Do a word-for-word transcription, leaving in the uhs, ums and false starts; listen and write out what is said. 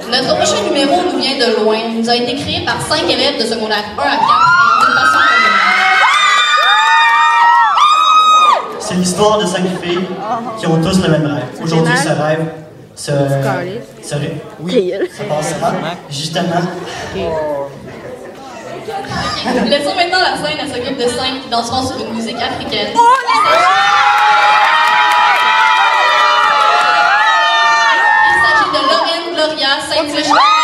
Notre prochain numéro nous vient de loin. Il nous a été créé par cinq élèves de secondaire un à quatre et ont une passion commune. C'est l'histoire de cinq filles qui ont tous le même rêve. Aujourd'hui, ce rêve se... se... Oui, ça passera, justement. Laissons maintenant la scène à ce groupe de cinq qui danseront sur une musique africaine. Il s'agit de Lorraine Gloria Saint-Michel.